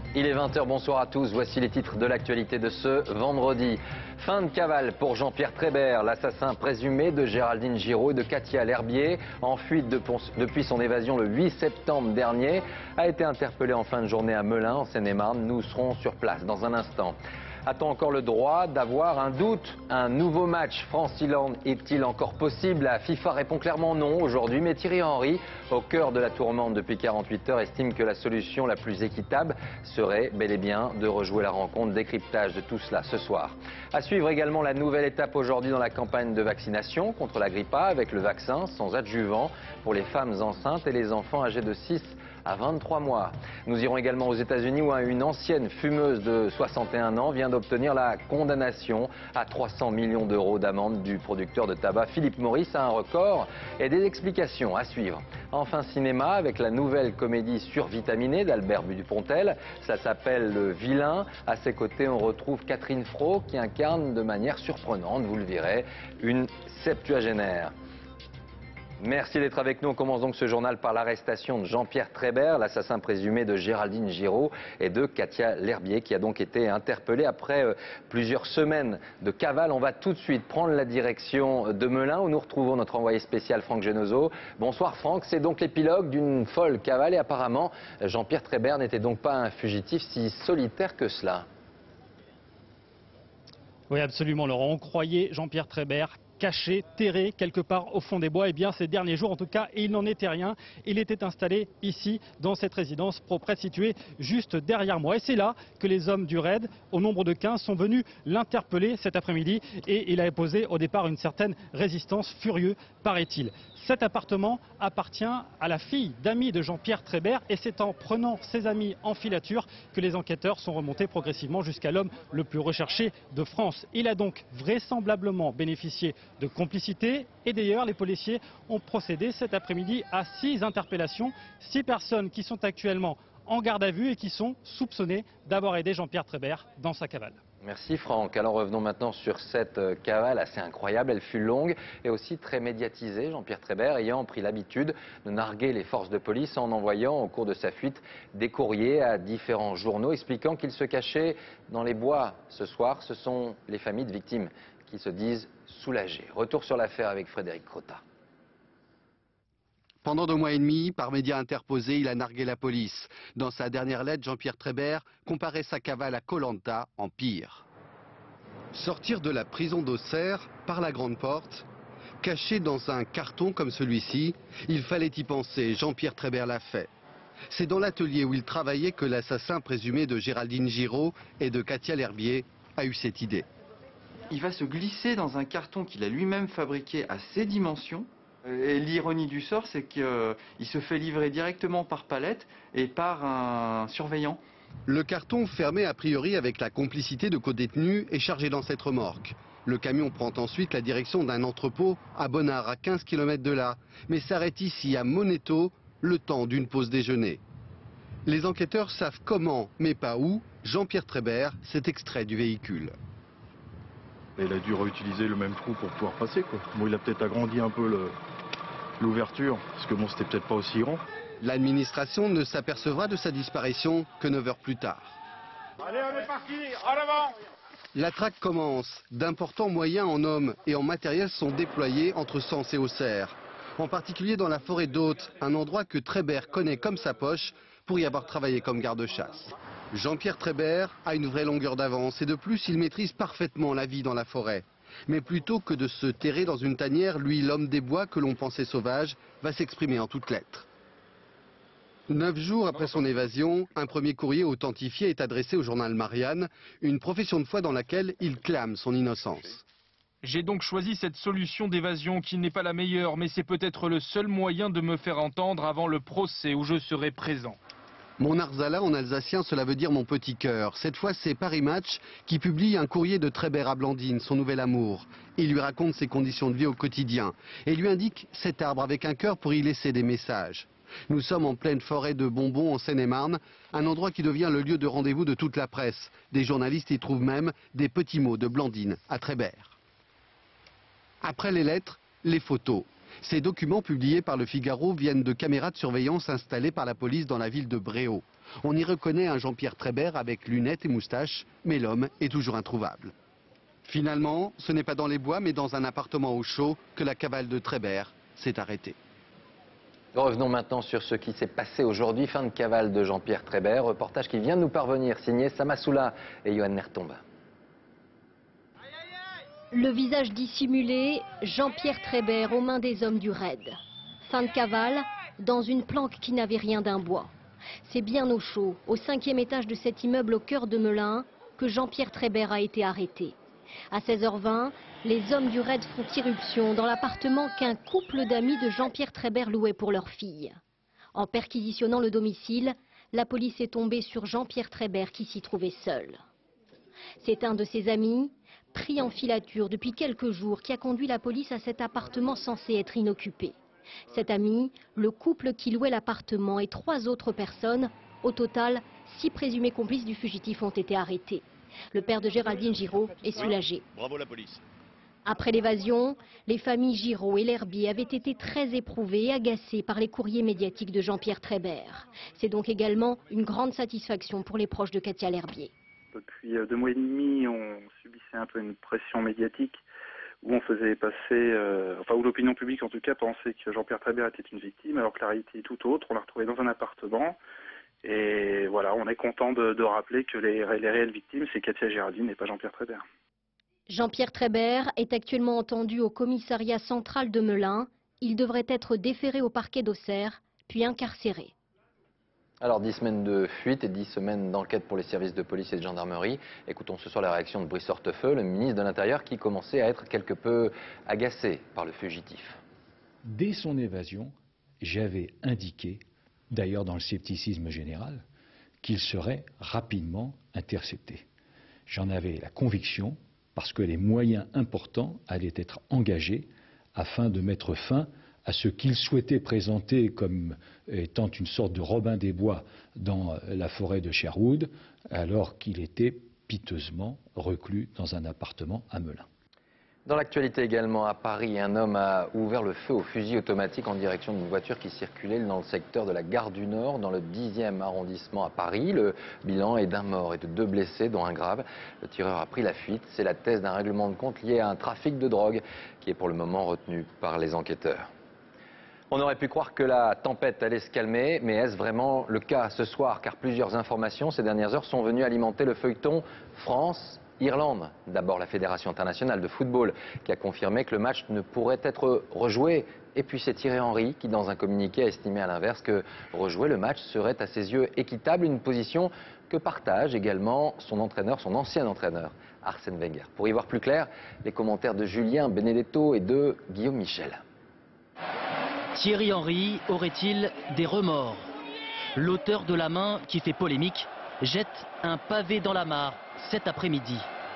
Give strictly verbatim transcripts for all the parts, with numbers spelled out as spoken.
Il est vingt heures, bonsoir à tous. Voici les titres de l'actualité de ce vendredi. Fin de cavale pour Jean-Pierre Trébert, l'assassin présumé de Géraldine Giraud et de Katia L'Herbier, en fuite depuis son évasion le huit septembre dernier, a été interpellé en fin de journée à Melun, en Seine-et-Marne. Nous serons sur place dans un instant. A-t-on encore le droit d'avoir un doute? Un nouveau match France-Irlande est-il encore possible? La FIFA répond clairement non aujourd'hui, mais Thierry Henry, au cœur de la tourmente depuis quarante-huit heures, estime que la solution la plus équitable serait bel et bien de rejouer la rencontre. Décryptage de tout cela ce soir. À suivre également la nouvelle étape aujourd'hui dans la campagne de vaccination contre la grippe A avec le vaccin sans adjuvant pour les femmes enceintes et les enfants âgés de six à vingt-trois mois. Nous irons également aux États-Unis où une ancienne fumeuse de soixante et un ans vient d'obtenir la condamnation à trois cents millions d'euros d'amende du producteur de tabac Philip Morris, à un record, et des explications à suivre. Enfin, cinéma avec la nouvelle comédie survitaminée d'Albert Dupontel. Ça s'appelle Le Vilain. À ses côtés, on retrouve Catherine Fro qui incarne de manière surprenante, vous le verrez, une septuagénaire. Merci d'être avec nous. On commence donc ce journal par l'arrestation de Jean-Pierre Trébert, l'assassin présumé de Géraldine Giraud et de Katia L'Herbier, qui a donc été interpellé après euh, plusieurs semaines de cavale. On va tout de suite prendre la direction de Melun où nous retrouvons notre envoyé spécial Franck Genozo. Bonsoir Franck, c'est donc l'épilogue d'une folle cavale et apparemment Jean-Pierre Trébert n'était donc pas un fugitif si solitaire que cela. Oui, absolument Laurent, on croyait Jean-Pierre Trébert caché, terré quelque part au fond des bois. Et bien ces derniers jours en tout cas, il n'en était rien. Il était installé ici dans cette résidence propre située juste derrière moi. Et c'est là que les hommes du raid, au nombre de quinze, sont venus l'interpeller cet après-midi. Et il avait posé au départ une certaine résistance, furieux paraît-il. Cet appartement appartient à la fille d'amis de Jean-Pierre Trébert et c'est en prenant ses amis en filature que les enquêteurs sont remontés progressivement jusqu'à l'homme le plus recherché de France. Il a donc vraisemblablement bénéficié de complicité et d'ailleurs les policiers ont procédé cet après-midi à six interpellations, six personnes qui sont actuellement en garde à vue et qui sont soupçonnées d'avoir aidé Jean-Pierre Trébert dans sa cavale. Merci Franck. Alors revenons maintenant sur cette cavale assez incroyable. Elle fut longue et aussi très médiatisée. Jean-Pierre Trébert ayant pris l'habitude de narguer les forces de police en envoyant au cours de sa fuite des courriers à différents journaux expliquant qu'il se cachait dans les bois. Ce soir, ce sont les familles de victimes qui se disent soulagées. Retour sur l'affaire avec Frédéric Crotat. Pendant deux mois et demi, par médias interposés, il a nargué la police. Dans sa dernière lettre, Jean-Pierre Trébert comparait sa cavale à Koh Lanta en pire. Sortir de la prison d'Auxerre par la grande porte, caché dans un carton comme celui-ci, il fallait y penser. Jean-Pierre Trébert l'a fait. C'est dans l'atelier où il travaillait que l'assassin présumé de Géraldine Giraud et de Katia L'Herbier a eu cette idée. Il va se glisser dans un carton qu'il a lui-même fabriqué à ses dimensions. Et l'ironie du sort, c'est qu'il se fait livrer directement par palette et par un surveillant. Le carton, fermé a priori avec la complicité de codétenus, est chargé dans cette remorque. Le camion prend ensuite la direction d'un entrepôt à Bonnard, à quinze kilomètres de là, mais s'arrête ici à Moneto, le temps d'une pause déjeuner. Les enquêteurs savent comment, mais pas où, Jean-Pierre Trébert s'est extrait du véhicule. Il a dû réutiliser le même trou pour pouvoir passer, quoi. Bon, il a peut-être agrandi un peu l'ouverture, parce que bon, c'était peut-être pas aussi grand. L'administration ne s'apercevra de sa disparition que neuf heures plus tard. Allez, on est parti, en avant! La traque commence. D'importants moyens en hommes et en matériel sont déployés entre Sens et Auxerre. En particulier dans la forêt d'Hôtes, un endroit que Trébert connaît comme sa poche pour y avoir travaillé comme garde-chasse. Jean-Pierre Trébert a une vraie longueur d'avance et de plus il maîtrise parfaitement la vie dans la forêt. Mais plutôt que de se terrer dans une tanière, lui, l'homme des bois que l'on pensait sauvage, va s'exprimer en toutes lettres. Neuf jours après son évasion, un premier courrier authentifié est adressé au journal Marianne, une profession de foi dans laquelle il clame son innocence. J'ai donc choisi cette solution d'évasion qui n'est pas la meilleure, mais c'est peut-être le seul moyen de me faire entendre avant le procès où je serai présent. Mon Arzala en alsacien, cela veut dire mon petit cœur. Cette fois, c'est Paris Match qui publie un courrier de Trébert à Blandine, son nouvel amour. Il lui raconte ses conditions de vie au quotidien et lui indique cet arbre avec un cœur pour y laisser des messages. Nous sommes en pleine forêt de Bonbons en Seine-et-Marne, un endroit qui devient le lieu de rendez-vous de toute la presse. Des journalistes y trouvent même des petits mots de Blandine à Trébert. Après les lettres, les photos. Ces documents publiés par le Figaro viennent de caméras de surveillance installées par la police dans la ville de Bréau. On y reconnaît un Jean-Pierre Trébert avec lunettes et moustache, mais l'homme est toujours introuvable. Finalement, ce n'est pas dans les bois, mais dans un appartement au chaud que la cavale de Trébert s'est arrêtée. Revenons maintenant sur ce qui s'est passé aujourd'hui. Fin de cavale de Jean-Pierre Trébert. Reportage qui vient de nous parvenir, signé Samasoula et Johan Nertomba. Le visage dissimulé, Jean-Pierre Trébert aux mains des hommes du raid. Fin de cavale, dans une planque qui n'avait rien d'un bois. C'est bien au chaud, au cinquième étage de cet immeuble au cœur de Melun, que Jean-Pierre Trébert a été arrêté. À seize heures vingt, les hommes du raid font irruption dans l'appartement qu'un couple d'amis de Jean-Pierre Trébert louait pour leur fille. En perquisitionnant le domicile, la police est tombée sur Jean-Pierre Trébert qui s'y trouvait seul. C'est un de ses amis, pris en filature depuis quelques jours, qui a conduit la police à cet appartement censé être inoccupé. Cet ami, le couple qui louait l'appartement et trois autres personnes, au total, six présumés complices du fugitif ont été arrêtés. Le père de Géraldine Giraud est soulagé. Bravo la police. Après l'évasion, les familles Giraud et L'Herbier avaient été très éprouvées et agacées par les courriers médiatiques de Jean-Pierre Trébert. C'est donc également une grande satisfaction pour les proches de Katia L'Herbier. Depuis deux mois et demi, on subissait un peu une pression médiatique où on faisait passer, euh, enfin où l'opinion publique en tout cas pensait que Jean-Pierre Trébert était une victime, alors que la réalité est tout autre. On l'a retrouvé dans un appartement et voilà, on est content de, de rappeler que les, les réelles victimes, c'est Katia Géraldine et pas Jean-Pierre Trébert. Jean-Pierre Trébert est actuellement entendu au commissariat central de Melun. Il devrait être déféré au parquet d'Auxerre, puis incarcéré. Alors, dix semaines de fuite et dix semaines d'enquête pour les services de police et de gendarmerie. Écoutons ce soir la réaction de Brice Hortefeux, le ministre de l'Intérieur, qui commençait à être quelque peu agacé par le fugitif. Dès son évasion, j'avais indiqué, d'ailleurs dans le scepticisme général, qu'il serait rapidement intercepté. J'en avais la conviction, parce que les moyens importants allaient être engagés afin de mettre fin à ce qu'il souhaitait présenter comme étant une sorte de Robin des Bois dans la forêt de Sherwood, alors qu'il était piteusement reclus dans un appartement à Melun. Dans l'actualité également, à Paris, un homme a ouvert le feu au fusil automatique en direction d'une voiture qui circulait dans le secteur de la gare du Nord, dans le dixième arrondissement à Paris. Le bilan est d'un mort et de deux blessés, dont un grave. Le tireur a pris la fuite. C'est la thèse d'un règlement de compte lié à un trafic de drogue qui est pour le moment retenu par les enquêteurs. On aurait pu croire que la tempête allait se calmer, mais est-ce vraiment le cas ce soir? Car plusieurs informations ces dernières heures sont venues alimenter le feuilleton France-Irlande. D'abord la Fédération internationale de football qui a confirmé que le match ne pourrait être rejoué. Et puis c'est Thierry Henry qui, dans un communiqué, a estimé à l'inverse que rejouer le match serait à ses yeux équitable, une position que partage également son entraîneur, son ancien entraîneur, Arsène Wenger. Pour y voir plus clair, les commentaires de Julien Benedetto et de Guillaume Michel. Thierry Henry aurait-il des remords? L'auteur de la main qui fait polémique jette un pavé dans la mare cet après-midi.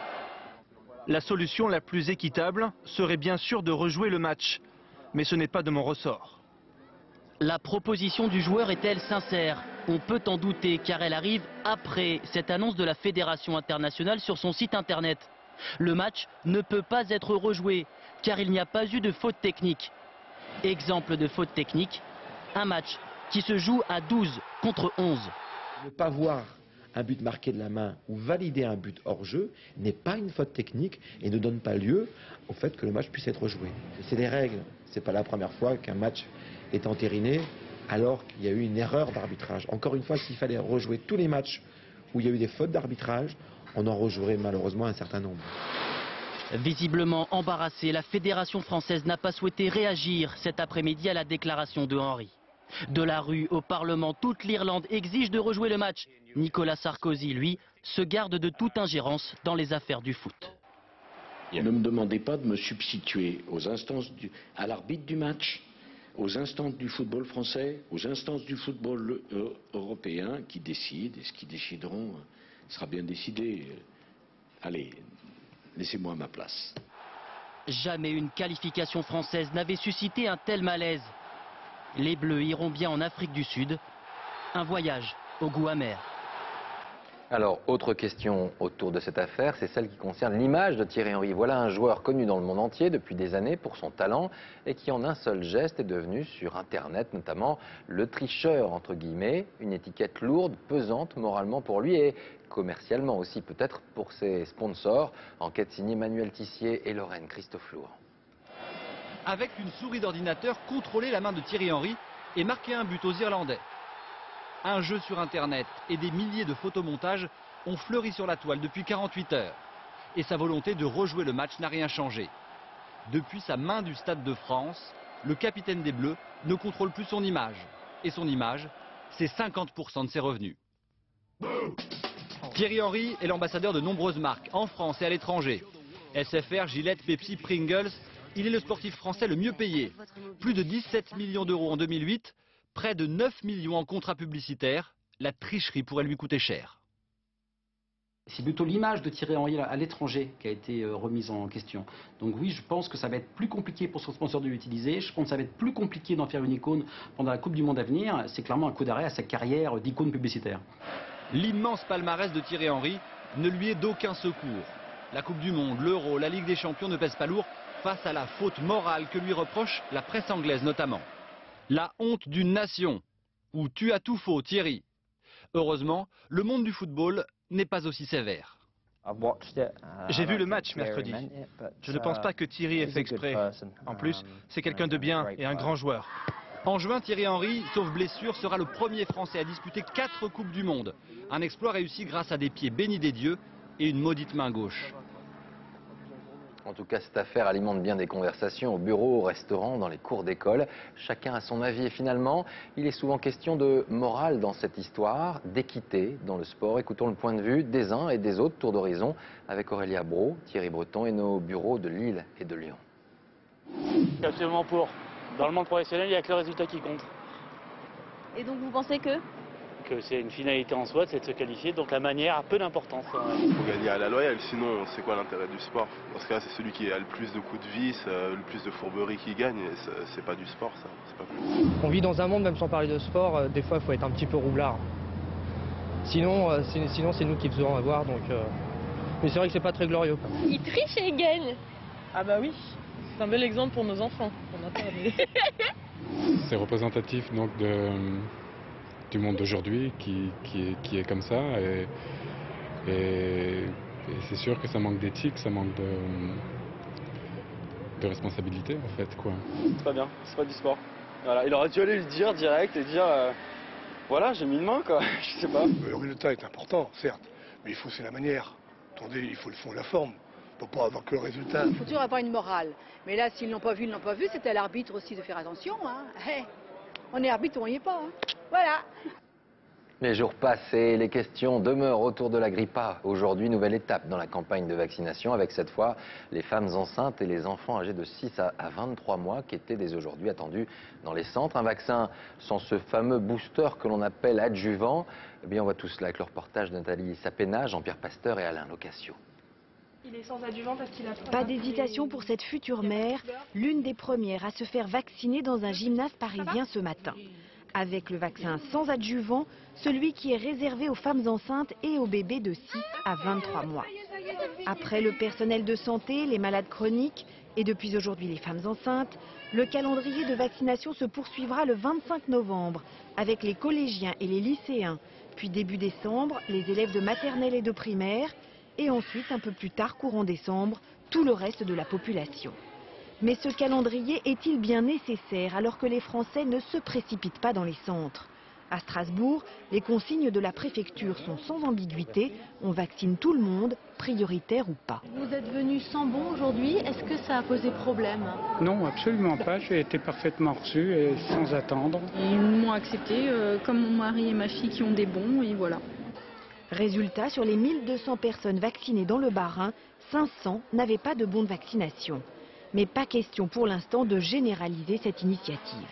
La solution la plus équitable serait bien sûr de rejouer le match, mais ce n'est pas de mon ressort. La proposition du joueur est-elle sincère? On peut en douter car elle arrive après cette annonce de la Fédération internationale sur son site internet. Le match ne peut pas être rejoué car il n'y a pas eu de faute technique. Exemple de faute technique, un match qui se joue à douze contre onze. Ne pas voir un but marqué de la main ou valider un but hors jeu n'est pas une faute technique et ne donne pas lieu au fait que le match puisse être joué. C'est des règles, c'est pas la première fois qu'un match est entériné alors qu'il y a eu une erreur d'arbitrage. Encore une fois, s'il fallait rejouer tous les matchs où il y a eu des fautes d'arbitrage, on en rejouerait malheureusement un certain nombre. Visiblement embarrassée, la Fédération française n'a pas souhaité réagir cet après-midi à la déclaration de Henry. De la rue au Parlement, toute l'Irlande exige de rejouer le match. Nicolas Sarkozy, lui, se garde de toute ingérence dans les affaires du foot. Ne me demandez pas de me substituer aux instances du, à l'arbitre du match, aux instances du football français, aux instances du football euh, européen qui décident, et ce qu'ils décideront sera bien décidé. Allez, laissez-moi ma place. Jamais une qualification française n'avait suscité un tel malaise. Les Bleus iront bien en Afrique du Sud. Un voyage au goût amer. Alors, autre question autour de cette affaire, c'est celle qui concerne l'image de Thierry Henry. Voilà un joueur connu dans le monde entier depuis des années pour son talent et qui en un seul geste est devenu sur Internet notamment le tricheur entre guillemets, une étiquette lourde, pesante moralement pour lui et commercialement aussi peut-être pour ses sponsors. Enquête signée Manuel Tissier et Lorraine Christophe Lourd. Avec une souris d'ordinateur, contrôler la main de Thierry Henry et marquer un but aux Irlandais. Un jeu sur Internet et des milliers de photomontages ont fleuri sur la toile depuis quarante-huit heures. Et sa volonté de rejouer le match n'a rien changé. Depuis sa main du Stade de France, le capitaine des Bleus ne contrôle plus son image. Et son image, c'est cinquante pour cent de ses revenus. Thierry Henry est l'ambassadeur de nombreuses marques, en France et à l'étranger. S F R, Gillette, Pepsi, Pringles, il est le sportif français le mieux payé. Plus de dix-sept millions d'euros en deux mille huit. Près de neuf millions en contrats publicitaires, la tricherie pourrait lui coûter cher. C'est plutôt l'image de Thierry Henry à l'étranger qui a été remise en question. Donc oui, je pense que ça va être plus compliqué pour son sponsor de l'utiliser. Je pense que ça va être plus compliqué d'en faire une icône pendant la Coupe du Monde à venir. C'est clairement un coup d'arrêt à sa carrière d'icône publicitaire. L'immense palmarès de Thierry Henry ne lui est d'aucun secours. La Coupe du Monde, l'Euro, la Ligue des Champions ne pèsent pas lourd face à la faute morale que lui reproche la presse anglaise notamment. La honte d'une nation, où tu as tout faux, Thierry. Heureusement, le monde du football n'est pas aussi sévère. J'ai vu le match mercredi. Je ne pense pas que Thierry ait fait exprès. En plus, c'est quelqu'un de bien et un grand joueur. En juin, Thierry Henry, sauf blessure, sera le premier Français à disputer quatre Coupes du Monde. Un exploit réussi grâce à des pieds bénis des dieux et une maudite main gauche. En tout cas, cette affaire alimente bien des conversations au bureau, au restaurant, dans les cours d'école. Chacun a son avis et finalement, il est souvent question de morale dans cette histoire, d'équité dans le sport. Écoutons le point de vue des uns et des autres, tour d'horizon, avec Aurélia Brault, Thierry Breton et nos bureaux de Lille et de Lyon. Absolument pour. Dans le monde professionnel, il n'y a que le résultat qui compte. Et donc vous pensez que Que c'est une finalité en soi, c'est de se qualifier, donc la manière a peu d'importance. Il faut gagner à la loyale, sinon c'est quoi l'intérêt du sport? Dans ce cas, c'est celui qui a le plus de coups de vis, euh, le plus de fourberie qui gagne, et c'est pas du sport ça, c'est pas cool. On vit dans un monde, même sans parler de sport, euh, des fois il faut être un petit peu roublard. Sinon, euh, sinon c'est nous qui faisons avoir, donc... Euh... Mais c'est vrai que c'est pas très glorieux. Quoi. Il triche et il gagne. Ah bah oui, c'est un bel exemple pour nos enfants. On a pas C'est représentatif donc de... du monde d'aujourd'hui qui, qui, est, qui est comme ça et, et, et c'est sûr que ça manque d'éthique, ça manque de, de responsabilité en fait quoi. C'est pas bien, c'est pas du sport. Voilà, il aurait dû aller le dire direct et dire euh, voilà j'ai mis une main quoi, je sais pas. Le résultat est important certes, mais il faut c'est la manière. Attendez, il faut le fond et la forme. On ne peut pas avoir que le résultat. Il faut toujours avoir une morale. Mais là s'ils l'ont pas vu, ils l'ont pas vu, c'était à l'arbitre aussi de faire attention. Hein. Hey, on est arbitre, on n'y est pas. Hein. Voilà. Les jours passent et les questions demeurent autour de la grippe A. Aujourd'hui, nouvelle étape dans la campagne de vaccination avec cette fois les femmes enceintes et les enfants âgés de six à vingt-trois mois qui étaient dès aujourd'hui attendus dans les centres. Un vaccin sans ce fameux booster que l'on appelle adjuvant. Eh bien, on voit tout cela avec le reportage de Nathalie Sapena, Jean-Pierre Pasteur et Alain Locasio. Il est sans adjuvant parce qu'il a pas d'hésitation pour cette future mère, l'une des premières à se faire vacciner dans un gymnase parisien ce matin. Avec le vaccin sans adjuvant, celui qui est réservé aux femmes enceintes et aux bébés de six à vingt-trois mois. Après le personnel de santé, les malades chroniques et depuis aujourd'hui les femmes enceintes, le calendrier de vaccination se poursuivra le vingt-cinq novembre avec les collégiens et les lycéens, puis début décembre, les élèves de maternelle et de primaire, et ensuite, un peu plus tard, courant décembre, tout le reste de la population. Mais ce calendrier est-il bien nécessaire alors que les Français ne se précipitent pas dans les centres? À Strasbourg, les consignes de la préfecture sont sans ambiguïté. On vaccine tout le monde, prioritaire ou pas. Vous êtes venu sans bon aujourd'hui, est-ce que ça a posé problème? Non, absolument pas. J'ai été parfaitement reçu et sans attendre. Ils m'ont accepté, euh, comme mon mari et ma fille qui ont des bons, et voilà. Résultat, sur les mille deux cents personnes vaccinées dans le Bas-Rhin, cinq cents n'avaient pas de bon de vaccination. Mais pas question pour l'instant de généraliser cette initiative.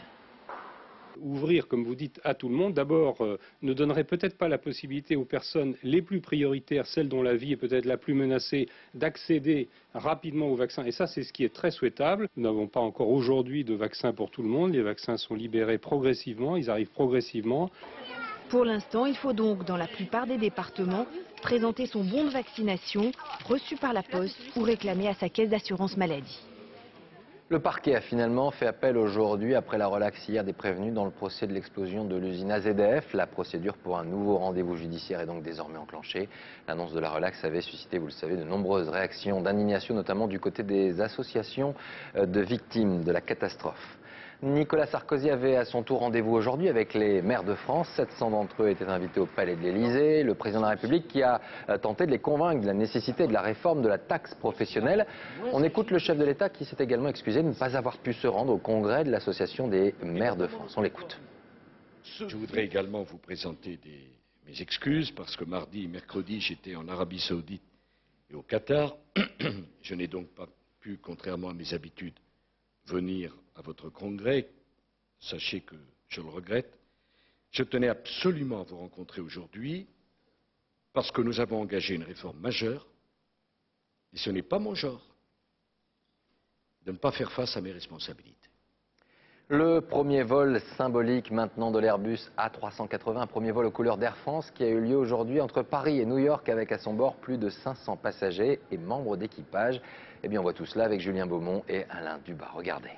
Ouvrir, comme vous dites, à tout le monde, d'abord, euh, ne donnerait peut-être pas la possibilité aux personnes les plus prioritaires, celles dont la vie est peut-être la plus menacée, d'accéder rapidement au vaccin. Et ça, c'est ce qui est très souhaitable. Nous n'avons pas encore aujourd'hui de vaccin pour tout le monde. Les vaccins sont libérés progressivement, ils arrivent progressivement. Pour l'instant, il faut donc, dans la plupart des départements, présenter son bon de vaccination, reçu par la poste ou réclamé à sa caisse d'assurance maladie. Le parquet a finalement fait appel aujourd'hui après la relaxe hier des prévenus dans le procès de l'explosion de l'usine A Z F. La procédure pour un nouveau rendez-vous judiciaire est donc désormais enclenchée. L'annonce de la relaxe avait suscité, vous le savez, de nombreuses réactions d'indignation, notamment du côté des associations de victimes de la catastrophe. Nicolas Sarkozy avait à son tour rendez-vous aujourd'hui avec les maires de France. sept cents d'entre eux étaient invités au Palais de l'Élysée. Le président de la République qui a tenté de les convaincre de la nécessité de la réforme de la taxe professionnelle. On écoute le chef de l'État qui s'est également excusé de ne pas avoir pu se rendre au congrès de l'Association des maires de France. On l'écoute. Je voudrais également vous présenter des, mes excuses parce que mardi et mercredi, j'étais en Arabie Saoudite et au Qatar. Je n'ai donc pas pu, contrairement à mes habitudes, venir à votre congrès. Sachez que je le regrette. Je tenais absolument à vous rencontrer aujourd'hui parce que nous avons engagé une réforme majeure et ce n'est pas mon genre de ne pas faire face à mes responsabilités. Le premier vol symbolique maintenant de l'Airbus A trois cent quatre-vingts, un premier vol aux couleurs d'Air France qui a eu lieu aujourd'hui entre Paris et New York avec à son bord plus de cinq cents passagers et membres d'équipage. Eh bien on voit tout cela avec Julien Beaumont et Alain Dubas. Regardez.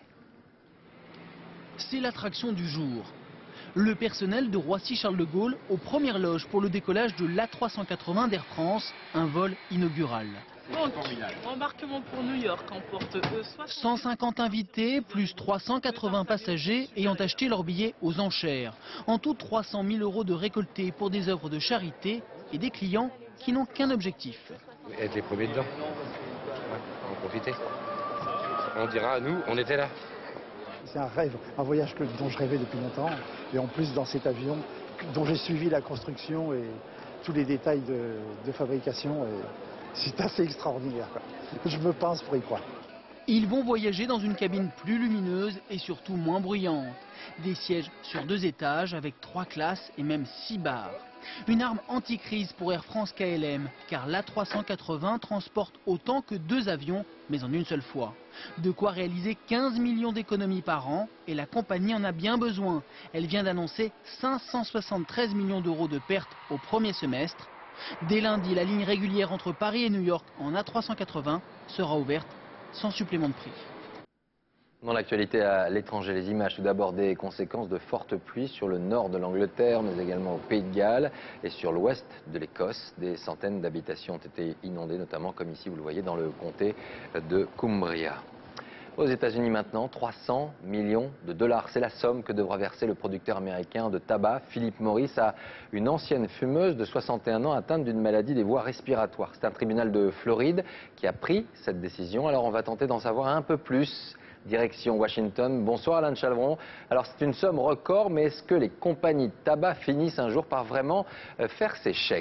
C'est l'attraction du jour. Le personnel de Roissy-Charles de Gaulle aux premières loges pour le décollage de l'A trois cent quatre-vingts d'Air France, un vol inaugural. Donc, embarquement pour New York emporte cent cinquante invités, plus trois cent quatre-vingts passagers ayant acheté leur billet aux enchères. En tout, trois cent mille euros de récoltés pour des œuvres de charité et des clients qui n'ont qu'un objectif. Être les premiers dedans. Ouais, en profiter. On dira, nous, on était là. C'est un rêve, un voyage que, dont je rêvais depuis longtemps. Et en plus, dans cet avion, dont j'ai suivi la construction et tous les détails de, de fabrication. C'est assez extraordinaire, quoi. Je me pince pour y croire. Ils vont voyager dans une cabine plus lumineuse et surtout moins bruyante. Des sièges sur deux étages avec trois classes et même six bars. Une arme anti-crise pour Air France K L M, car l'A trois cent quatre-vingts transporte autant que deux avions, mais en une seule fois. De quoi réaliser quinze millions d'économies par an, et la compagnie en a bien besoin. Elle vient d'annoncer cinq cent soixante-treize millions d'euros de pertes au premier semestre. Dès lundi, la ligne régulière entre Paris et New York en A trois cent quatre-vingts sera ouverte sans supplément de prix. Dans l'actualité à l'étranger, les images tout d'abord des conséquences de fortes pluies sur le nord de l'Angleterre, mais également au Pays de Galles et sur l'ouest de l'Écosse. Des centaines d'habitations ont été inondées, notamment comme ici vous le voyez dans le comté de Cumbria. Aux États-Unis maintenant, trois cents millions de dollars. C'est la somme que devra verser le producteur américain de tabac, Philip Morris, à une ancienne fumeuse de soixante et un ans atteinte d'une maladie des voies respiratoires. C'est un tribunal de Floride qui a pris cette décision. Alors on va tenter d'en savoir un peu plus. Direction Washington. Bonsoir Alain Chalvron. Alors c'est une somme record, mais est-ce que les compagnies de tabac finissent un jour par vraiment faire ces chèques ?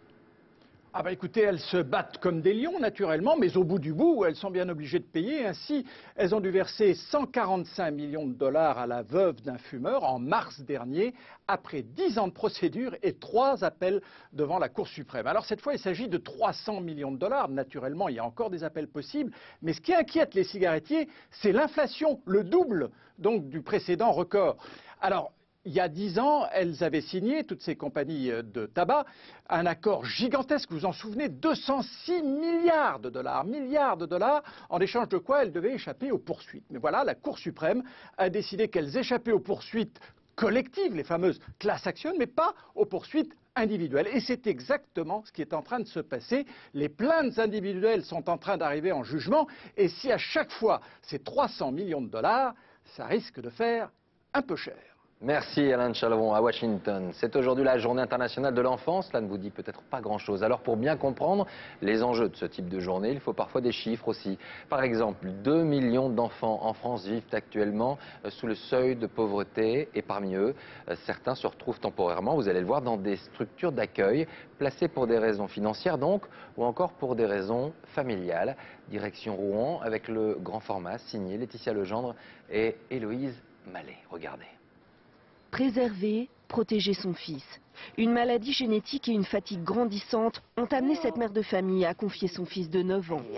Ah bah écoutez, elles se battent comme des lions naturellement, mais au bout du bout, elles sont bien obligées de payer. Ainsi, elles ont dû verser cent quarante-cinq millions de dollars à la veuve d'un fumeur en mars dernier, après dix ans de procédure et trois appels devant la Cour suprême. Alors cette fois, il s'agit de trois cents millions de dollars. Naturellement, il y a encore des appels possibles. Mais ce qui inquiète les cigarettiers, c'est l'inflation, le double donc du précédent record. Alors, il y a dix ans, elles avaient signé, toutes ces compagnies de tabac, un accord gigantesque, vous vous en souvenez, deux cent six milliards de dollars, milliards de dollars, en échange de quoi elles devaient échapper aux poursuites. Mais voilà, la Cour suprême a décidé qu'elles échappaient aux poursuites collectives, les fameuses class actions, mais pas aux poursuites individuelles. Et c'est exactement ce qui est en train de se passer. Les plaintes individuelles sont en train d'arriver en jugement, et si à chaque fois c'est trois cents millions de dollars, ça risque de faire un peu cher. Merci Alain Chalvron à Washington. C'est aujourd'hui la journée internationale de l'enfance. Cela ne vous dit peut-être pas grand-chose. Alors pour bien comprendre les enjeux de ce type de journée, il faut parfois des chiffres aussi. Par exemple, deux millions d'enfants en France vivent actuellement sous le seuil de pauvreté. Et parmi eux, certains se retrouvent temporairement, vous allez le voir, dans des structures d'accueil, placées pour des raisons financières donc, ou encore pour des raisons familiales. Direction Rouen avec le grand format signé Laetitia Legendre et Héloïse Mallet. Regardez. Préserver, protéger son fils. Une maladie génétique et une fatigue grandissante ont amené cette mère de famille à confier son fils de neuf ans.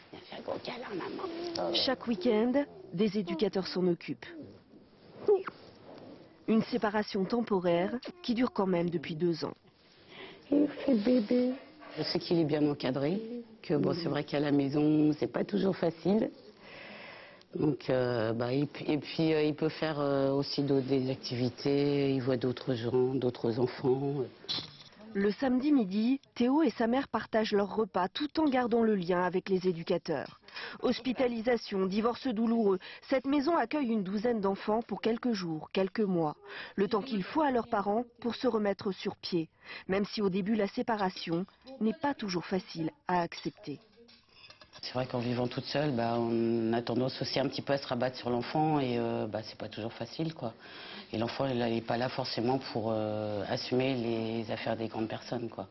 Chaque week-end, des éducateurs s'en occupent. Une séparation temporaire qui dure quand même depuis deux ans. Il fait bébé. Je sais qu'il est bien encadré, que bon, c'est vrai qu'à la maison, c'est pas toujours facile. Donc, euh, bah, et puis, et puis euh, il peut faire euh, aussi d'autres des activités, il voit d'autres gens, d'autres enfants. Le samedi midi, Théo et sa mère partagent leur repas tout en gardant le lien avec les éducateurs. Hospitalisation, divorce douloureux, cette maison accueille une douzaine d'enfants pour quelques jours, quelques mois. Le temps qu'il faut à leurs parents pour se remettre sur pied, même si au début la séparation n'est pas toujours facile à accepter. C'est vrai qu'en vivant toute seule, bah, on a tendance aussi un petit peu à se rabattre sur l'enfant et euh, bah, c'est pas toujours facile, quoi. Et l'enfant, il n'est pas là forcément pour euh, assumer les affaires des grandes personnes, quoi.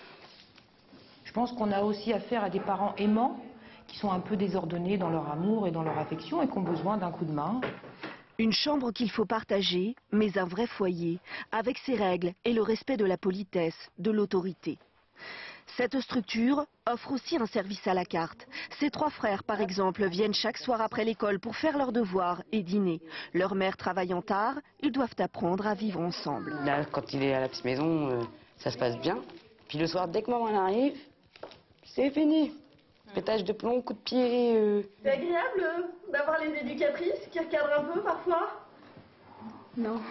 Je pense qu'on a aussi affaire à des parents aimants qui sont un peu désordonnés dans leur amour et dans leur affection et qui ont besoin d'un coup de main. Une chambre qu'il faut partager, mais un vrai foyer, avec ses règles et le respect de la politesse, de l'autorité. Cette structure offre aussi un service à la carte. Ses trois frères, par exemple, viennent chaque soir après l'école pour faire leurs devoirs et dîner. Leur mère travaillant tard, ils doivent apprendre à vivre ensemble. Là, quand il est à la petite maison, euh, ça se passe bien. Puis le soir, dès que maman arrive, c'est fini. Pétage de plomb, coup de pied. Euh... C'est agréable euh, d'avoir les éducatrices qui recadrent un peu parfois? Non.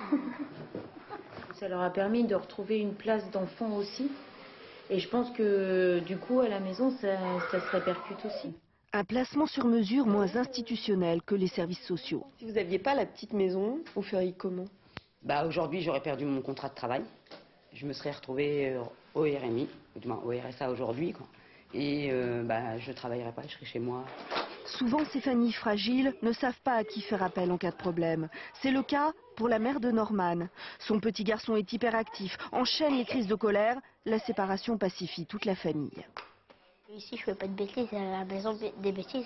Ça leur a permis de retrouver une place d'enfant aussi. Et je pense que du coup, à la maison, ça, ça se répercute aussi. Un placement sur mesure moins institutionnel que les services sociaux. Si vous n'aviez pas la petite maison, vous feriez comment? Bah, aujourd'hui, j'aurais perdu mon contrat de travail. Je me serais retrouvée au R M I, ou du moins au R S A aujourd'hui, quoi. Et euh, bah, je ne travaillerai pas, je serai chez moi. Souvent, ces familles fragiles ne savent pas à qui faire appel en cas de problème. C'est le cas pour la mère de Norman. Son petit garçon est hyperactif, enchaîne les crises de colère. La séparation pacifie toute la famille. Ici, je fais pas de bêtises, à la maison, des bêtises.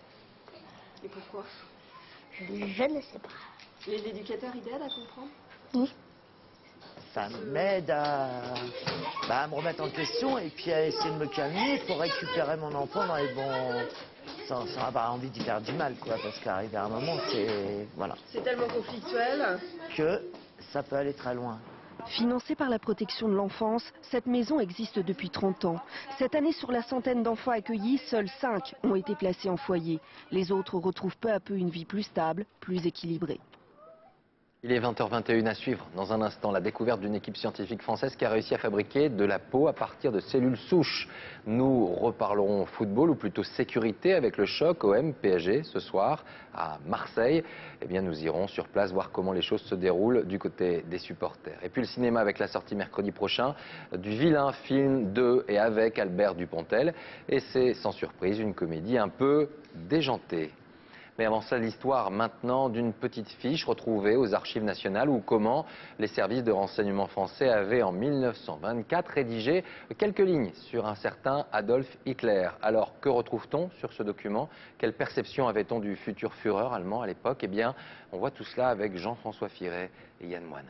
Et pourquoi? je, je ne sais pas. Les éducateurs, ils aident à comprendre? Oui. Ça m'aide à, bah, à me remettre en question et puis à essayer de me calmer pour récupérer mon enfant dans les bons... Sans, sans avoir envie d'y faire du mal, quoi, parce qu'arriver à un moment, c'est... Voilà. C'est tellement conflictuel que ça peut aller très loin. Financée par la protection de l'enfance, cette maison existe depuis trente ans. Cette année, sur la centaine d'enfants accueillis, seuls cinq ont été placés en foyer. Les autres retrouvent peu à peu une vie plus stable, plus équilibrée. Il est vingt heures vingt et une à suivre. Dans un instant, la découverte d'une équipe scientifique française qui a réussi à fabriquer de la peau à partir de cellules souches. Nous reparlerons football, ou plutôt sécurité, avec le choc O M P S G ce soir à Marseille. Eh bien, nous irons sur place voir comment les choses se déroulent du côté des supporters. Et puis le cinéma avec la sortie mercredi prochain du vilain film de et avec Albert Dupontel. Et c'est sans surprise une comédie un peu déjantée. Mais avant ça, l'histoire maintenant d'une petite fiche retrouvée aux Archives nationales ou comment les services de renseignement français avaient en mille neuf cent vingt-quatre rédigé quelques lignes sur un certain Adolf Hitler. Alors, que retrouve-t-on sur ce document? Quelle perception avait-on du futur Führer allemand à l'époque? Eh bien, on voit tout cela avec Jean-François Firet et Yann Moine.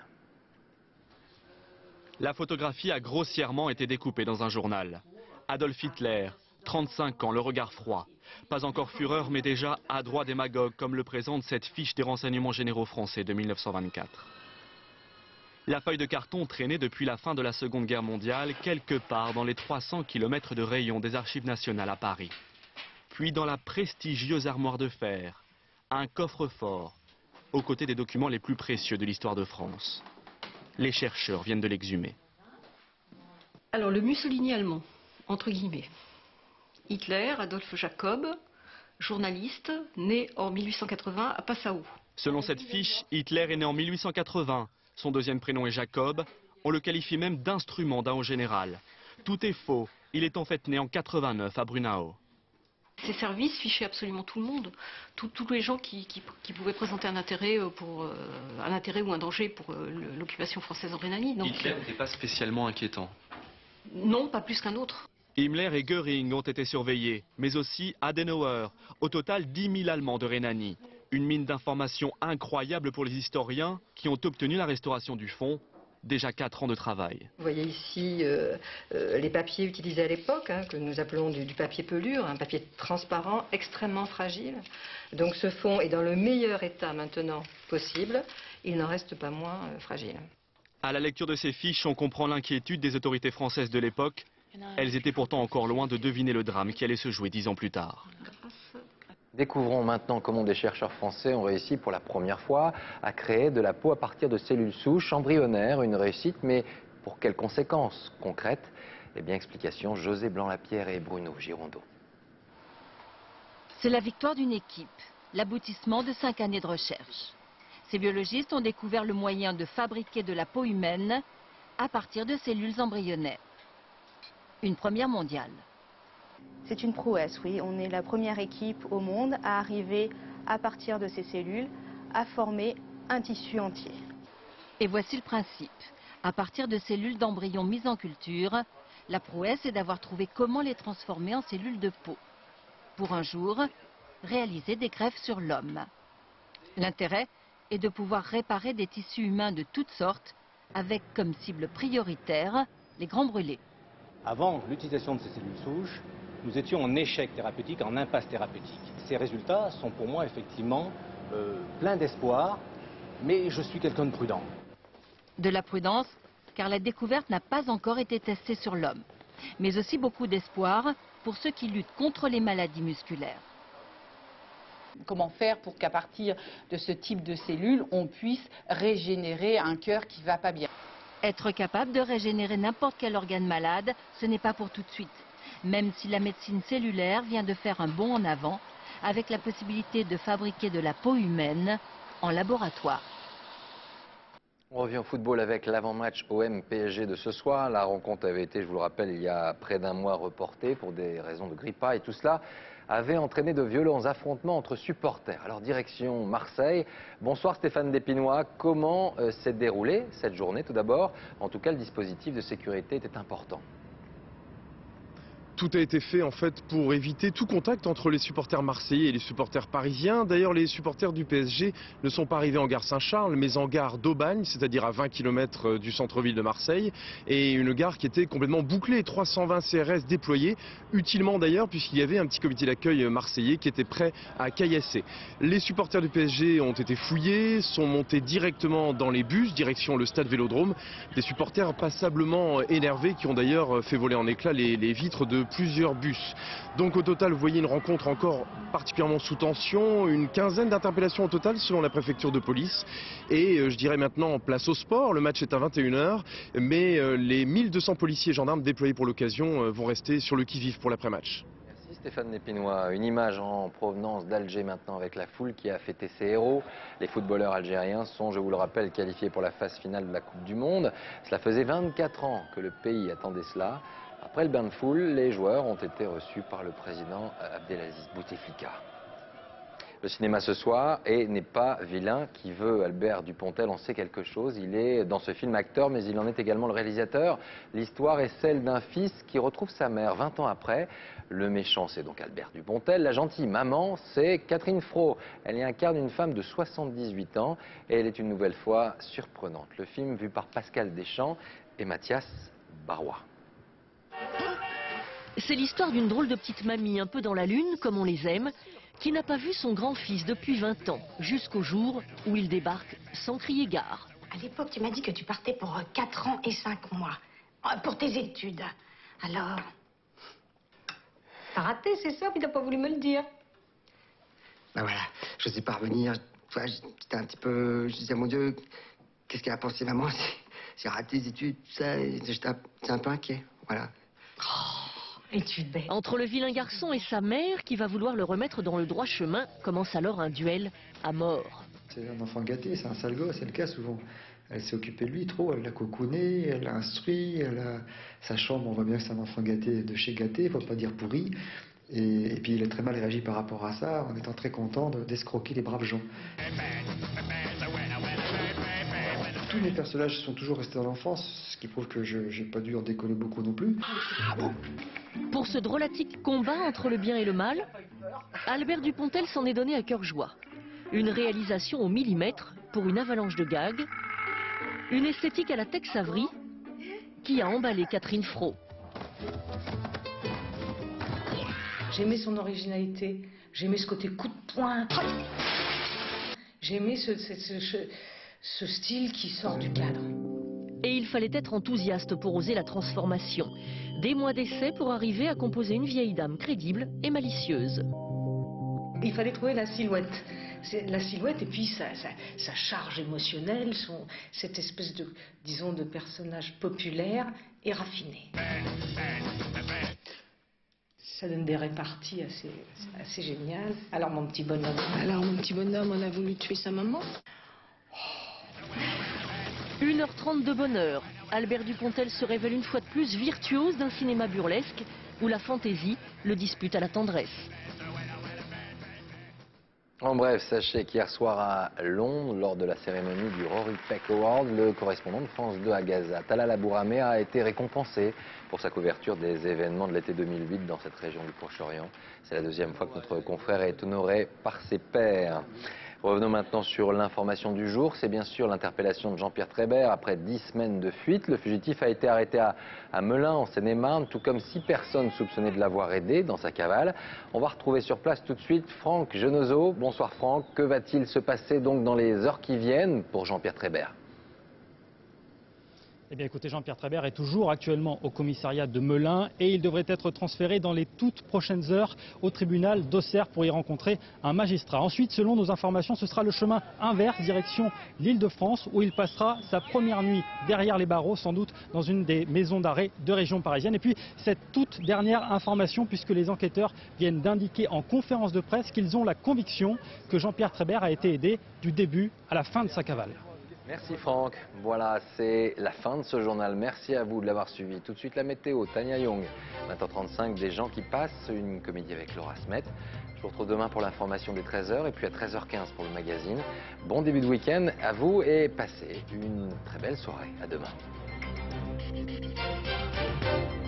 La photographie a grossièrement été découpée dans un journal. Adolf Hitler, trente-cinq ans, le regard froid. Pas encore Führer, mais déjà adroit démagogue, comme le présente cette fiche des renseignements généraux français de mille neuf cent vingt-quatre. La feuille de carton traînait depuis la fin de la Seconde Guerre mondiale, quelque part dans les trois cents kilomètres de rayon des Archives nationales à Paris. Puis dans la prestigieuse armoire de fer, un coffre-fort, aux côtés des documents les plus précieux de l'histoire de France. Les chercheurs viennent de l'exhumer. Alors, le Mussolini allemand, entre guillemets. Hitler, Adolphe Jacob, journaliste, né en mille huit cent quatre-vingts à Passau. Selon cette fiche, Hitler est né en mille huit cent quatre-vingts. Son deuxième prénom est Jacob. On le qualifie même d'instrument d'un haut général. Tout est faux. Il est en fait né en quatre-vingt-neuf à Brunau. Ces services fichaient absolument tout le monde, tous les gens qui, qui, qui pouvaient présenter un intérêt, pour, euh, un intérêt ou un danger pour euh, l'occupation française en Rhénanie. Donc, Hitler n'était pas spécialement inquiétant. Non, pas plus qu'un autre. Himmler et Göring ont été surveillés, mais aussi Adenauer. Au total, dix mille Allemands de Rhénanie. Une mine d'informations incroyable pour les historiens qui ont obtenu la restauration du fonds. Déjà quatre ans de travail. Vous voyez ici euh, euh, les papiers utilisés à l'époque, hein, que nous appelons du, du papier pelure, un papier transparent, extrêmement fragile. Donc ce fonds est dans le meilleur état maintenant possible. Il n'en reste pas moins euh, fragile. À la lecture de ces fiches, on comprend l'inquiétude des autorités françaises de l'époque. Elles étaient pourtant encore loin de deviner le drame qui allait se jouer dix ans plus tard. Découvrons maintenant comment des chercheurs français ont réussi pour la première fois à créer de la peau à partir de cellules souches embryonnaires. Une réussite, mais pour quelles conséquences concrètes? Eh bien, explication, José Blanc-Lapierre et Bruno Girondeau. C'est la victoire d'une équipe, l'aboutissement de cinq années de recherche. Ces biologistes ont découvert le moyen de fabriquer de la peau humaine à partir de cellules embryonnaires. Une première mondiale. C'est une prouesse, oui. On est la première équipe au monde à arriver, à partir de ces cellules, à former un tissu entier. Et voici le principe. À partir de cellules d'embryons mises en culture, la prouesse est d'avoir trouvé comment les transformer en cellules de peau. Pour un jour, réaliser des greffes sur l'homme. L'intérêt est de pouvoir réparer des tissus humains de toutes sortes, avec comme cible prioritaire les grands brûlés. Avant l'utilisation de ces cellules souches, nous étions en échec thérapeutique, en impasse thérapeutique. Ces résultats sont pour moi effectivement euh, pleins d'espoir, mais je suis quelqu'un de prudent. De la prudence, car la découverte n'a pas encore été testée sur l'homme, mais aussi beaucoup d'espoir pour ceux qui luttent contre les maladies musculaires. Comment faire pour qu'à partir de ce type de cellules, on puisse régénérer un cœur qui ne va pas bien? Être capable de régénérer n'importe quel organe malade, ce n'est pas pour tout de suite. Même si la médecine cellulaire vient de faire un bond en avant, avec la possibilité de fabriquer de la peau humaine en laboratoire. On revient au football avec l'avant-match O M P S G de ce soir. La rencontre avait été, je vous le rappelle, il y a près d'un mois reportée pour des raisons de grippa et tout cela avait entraîné de violents affrontements entre supporters. Alors direction Marseille. Bonsoir Stéphane Despinois. Comment euh, s'est déroulée cette journée tout d'abord? En tout cas, le dispositif de sécurité était important. Tout a été fait en fait pour éviter tout contact entre les supporters marseillais et les supporters parisiens. D'ailleurs, les supporters du P S G ne sont pas arrivés en gare Saint-Charles, mais en gare d'Aubagne, c'est-à-dire à vingt kilomètres du centre-ville de Marseille. Et une gare qui était complètement bouclée, trois cent vingt C R S déployés, utilement d'ailleurs, puisqu'il y avait un petit comité d'accueil marseillais qui était prêt à caillasser. Les supporters du P S G ont été fouillés, sont montés directement dans les bus, direction le stade Vélodrome. Des supporters passablement énervés qui ont d'ailleurs fait voler en éclats les, les vitres de plusieurs bus. Donc au total, vous voyez une rencontre encore particulièrement sous tension, une quinzaine d'interpellations au total selon la préfecture de police. Et euh, je dirais maintenant place au sport, le match est à vingt et une heures, mais euh, les mille deux cents policiers et gendarmes déployés pour l'occasion euh, vont rester sur le qui-vive pour l'après-match. Merci Stéphane Despinois. Une image en provenance d'Alger maintenant avec la foule qui a fêté ses héros. Les footballeurs algériens sont, je vous le rappelle, qualifiés pour la phase finale de la Coupe du Monde. Cela faisait vingt-quatre ans que le pays attendait cela. Après le bain de foule, les joueurs ont été reçus par le président Abdelaziz Bouteflika. Le cinéma ce soir et n'est pas vilain qui veut Albert Dupontel en sait quelque chose. Il est dans ce film acteur, mais il en est également le réalisateur. L'histoire est celle d'un fils qui retrouve sa mère vingt ans après. Le méchant, c'est donc Albert Dupontel. La gentille maman, c'est Catherine Fro. Elle y incarne une femme de soixante-dix-huit ans et elle est une nouvelle fois surprenante. Le film vu par Pascal Deschamps et Mathias Barrois. C'est l'histoire d'une drôle de petite mamie un peu dans la lune, comme on les aime, qui n'a pas vu son grand-fils depuis vingt ans, jusqu'au jour où il débarque sans crier gare. À l'époque, tu m'as dit que tu partais pour quatre ans et cinq mois, pour tes études. Alors, t'as raté, c'est ça, puis t'as pas voulu me le dire. Ben voilà, je sais pas revenir. J'étais un petit peu... Je disais, mon Dieu, qu'est-ce qu'elle a pensé, maman? J'ai raté les études, tout ça, j'étais un peu inquiet, voilà. Oh, es-tu bête? Entre le vilain garçon et sa mère, qui va vouloir le remettre dans le droit chemin, commence alors un duel à mort. C'est un enfant gâté, c'est un sale gosse, c'est le cas souvent. Elle s'est occupée de lui trop, elle l'a cocooné, elle l'a instruit, elle a... sa chambre, on voit bien que c'est un enfant gâté de chez gâté, faut pas dire pourri. Et, et puis il a très mal réagi par rapport à ça, en étant très content d'escroquer les braves gens. Tous mes personnages sont toujours restés dans l'enfance, ce qui prouve que je n'ai pas dû en décoller beaucoup non plus. Pour ce drôlatique combat entre le bien et le mal, Albert Dupontel s'en est donné à cœur joie. Une réalisation au millimètre pour une avalanche de gags, une esthétique à la Tex Avery qui a emballé Catherine Fro. J'aimais son originalité, j'aimais ce côté coup de poing, j'aimais ce, ce, ce, ce style qui sort du cadre. Et il fallait être enthousiaste pour oser la transformation. Des mois d'essai pour arriver à composer une vieille dame crédible et malicieuse. Il fallait trouver la silhouette. La silhouette et puis sa, sa, sa charge émotionnelle, son, cette espèce de, disons, de personnage populaire et raffiné. Ça donne des réparties assez, assez géniales. Alors mon petit bonhomme. Alors mon petit bonhomme, on a voulu tuer sa maman. une heure trente de bonheur. Albert Dupontel se révèle une fois de plus virtuose d'un cinéma burlesque où la fantaisie le dispute à la tendresse. En bref, sachez qu'hier soir à Londres, lors de la cérémonie du Rory Peck Award, le correspondant de France deux à Gaza, Talal Abourameh, a été récompensé pour sa couverture des événements de l'été deux mille huit dans cette région du Proche-Orient. C'est la deuxième fois que notre confrère est honoré par ses pairs. Revenons maintenant sur l'information du jour. C'est bien sûr l'interpellation de Jean-Pierre Trébert. Après dix semaines de fuite, le fugitif a été arrêté à, à Melun, en Seine-et-Marne, tout comme six personnes soupçonnées de l'avoir aidé dans sa cavale. On va retrouver sur place tout de suite Franck Genozo. Bonsoir Franck. Que va-t-il se passer donc dans les heures qui viennent pour Jean-Pierre Trébert ? Eh bien écoutez, Jean-Pierre Trébert est toujours actuellement au commissariat de Melun et il devrait être transféré dans les toutes prochaines heures au tribunal d'Auxerre pour y rencontrer un magistrat. Ensuite, selon nos informations, ce sera le chemin inverse, direction l'Île-de-France, où il passera sa première nuit derrière les barreaux, sans doute dans une des maisons d'arrêt de région parisienne. Et puis cette toute dernière information, puisque les enquêteurs viennent d'indiquer en conférence de presse qu'ils ont la conviction que Jean-Pierre Trébert a été aidé du début à la fin de sa cavale. Merci Franck. Voilà, c'est la fin de ce journal. Merci à vous de l'avoir suivi. Tout de suite la météo, Tania Young. vingt heures trente-cinq, des gens qui passent, une comédie avec Laura Smet. Je vous retrouve demain pour l'information des treize heures et puis à treize heures quinze pour le magazine. Bon début de week-end à vous et passez une très belle soirée. À demain.